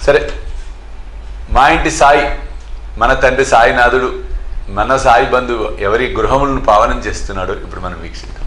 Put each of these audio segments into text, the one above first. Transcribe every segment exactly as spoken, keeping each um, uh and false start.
సరే, మా ఇంటి సాయి, మన తండ్రి సాయినాథుడు, మన సాయి బంధువు ఎవరి గృహములను పావనం చేస్తున్నాడో ఇప్పుడు మనం వీక్షిద్దాం.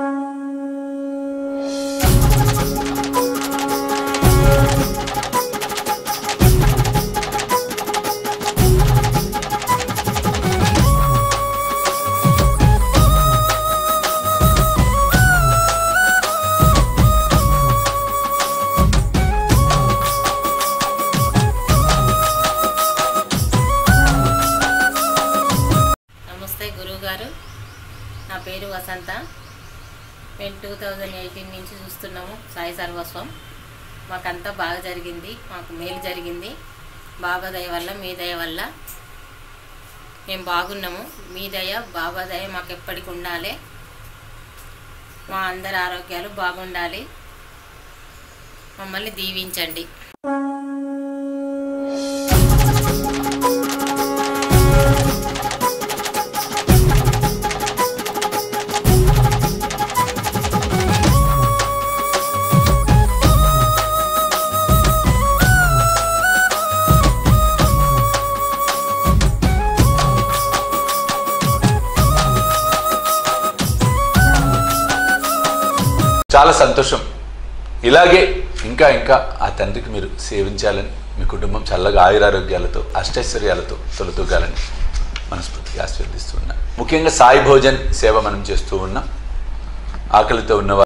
గురువుగారు, నా పేరు వసంత. మేము టూ థౌజండ్ ఎయిటీన్ నుంచి చూస్తున్నాము సాయి సర్వస్వం. మాకంతా బాగా జరిగింది, మాకు మేలు జరిగింది. బాబా దయ వల్ల, మీ దయ వల్ల మేము బాగున్నాము. మీ దయ, బాబా దయ మాకు ఎప్పటికి ఉండాలి. మా అందరి ఆరోగ్యాలు బాగుండాలి. మమ్మల్ని దీవించండి. చాలా సంతోషం. ఇలాగే ఇంకా ఇంకా ఆ తండ్రికి మీరు సేవించాలని, మీ కుటుంబం చల్లగా ఆయురారోగ్యాలతో అష్టైశ్వర్యాలతో తొలతూగాలని మనస్ఫూర్తిగా ఆశీర్వదిస్తూ ఉన్నా. ముఖ్యంగా సాయి భోజన్ సేవ మనం చేస్తూ ఉన్నాం. ఆకలితో ఉన్న